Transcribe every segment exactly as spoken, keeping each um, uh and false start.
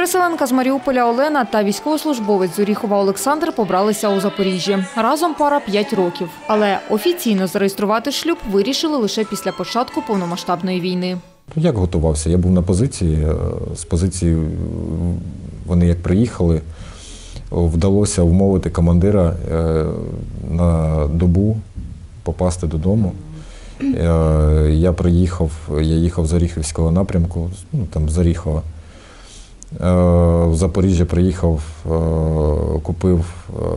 Переселенка з Маріуполя Олена та військовослужбовець з Оріхова Олександр побралися у Запоріжжі. Разом пара п'ять років. Але офіційно зареєструвати шлюб вирішили лише після початку повномасштабної війни. Як готувався? Я був на позиції. З позиції вони як приїхали, вдалося вмовити командира на добу попасти додому. Я приїхав, я їхав з Оріхівського напрямку, ну, там з Оріхова. В Запоріжжя приїхав, купив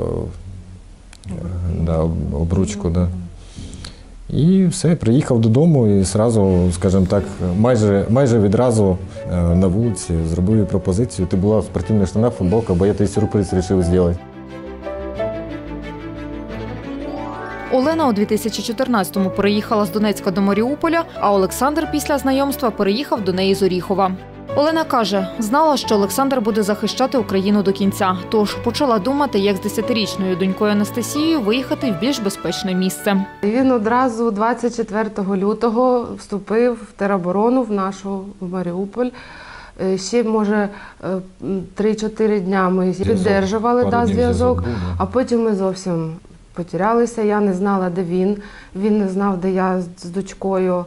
да, обручку. Да. І все, приїхав додому і одразу, скажімо так, майже, майже відразу на вулиці зробив їй пропозицію. Ти була в спортивних штанах, футболка, бо я тобі сюрприз вирішив зробити. Олена у дві тисячі чотирнадцятому переїхала з Донецька до Маріуполя, а Олександр після знайомства переїхав до неї з Оріхова. Олена каже, знала, що Олександр буде захищати Україну до кінця, тож почала думати, як з десятирічною донькою Анастасією виїхати в більш безпечне місце. Він одразу двадцять четвертого лютого вступив в тероборону в нашу в Маріуполь. Ще, може, три-чотири дня ми підтримували да, зв'язок, а потім ми зовсім потерялися. Я не знала, де він, він не знав, де я з дочкою.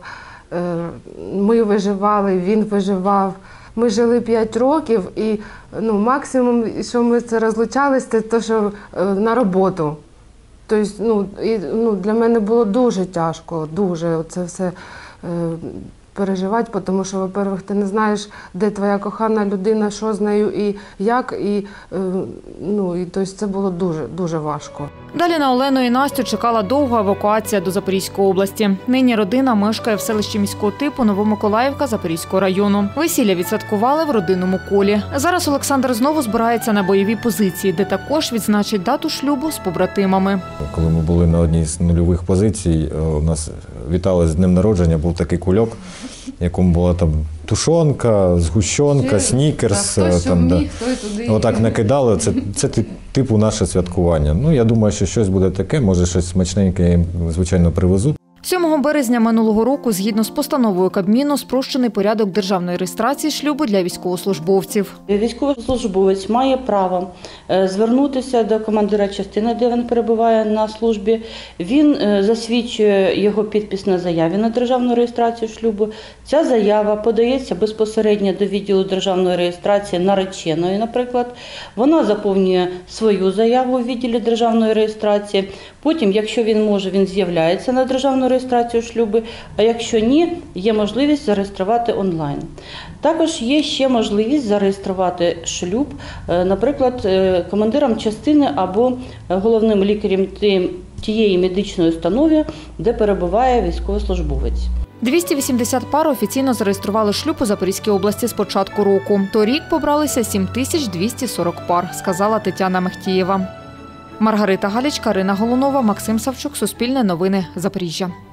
Ми виживали, він виживав. Ми жили п'ять років і ну, максимум, що ми це розлучалися, це те, що на роботу. Тобто, ну, і, ну, для мене було дуже тяжко, дуже це все е, переживати, тому що, по-перше, ти не знаєш, де твоя кохана людина, що з нею і як, і, е, ну, і тобто, це було дуже, дуже важко. Далі на Олену і Настю чекала довга евакуація до Запорізької області. Нині родина мешкає в селищі міського типу Новомиколаївка Запорізького району. Весілля відсвяткували в родинному колі. Зараз Олександр знову збирається на бойові позиції, де також відзначить дату шлюбу з побратимами. Коли ми були на одній з нульових позицій, у нас вітали з днем народження, був такий кульок, в якому була там тушонка, згущенка, снікерс. Там, да. Отак накидали. Це, це типу наше святкування. Ну, я думаю, що щось буде таке, може щось смачненьке їм, звичайно, привезуть. сьомого березня минулого року, згідно з постановою Кабміну, спрощений порядок державної реєстрації шлюбу для військовослужбовців. Військовослужбовець має право звернутися до командира частини, де він перебуває на службі. Він засвідчує його підпис на заяві на державну реєстрацію шлюбу. Ця заява подається безпосередньо до відділу державної реєстрації нареченої, наприклад. Вона заповнює свою заяву у відділі державної реєстрації. Потім, якщо він може, він з'являється на державну реєстрацію шлюбу, а якщо ні, є можливість зареєструвати онлайн. Також є ще можливість зареєструвати шлюб, наприклад, командиром частини або головним лікарем тієї медичної установи, де перебуває військовослужбовець. двісті вісімдесят пар офіційно зареєстрували шлюб у Запорізькій області з початку року. Торік побралися сім тисяч двісті сорок пар, сказала Тетяна Мехтієва. Маргарита Галіч, Карина Голунова, Максим Савчук, Суспільне новини, Запоріжжя.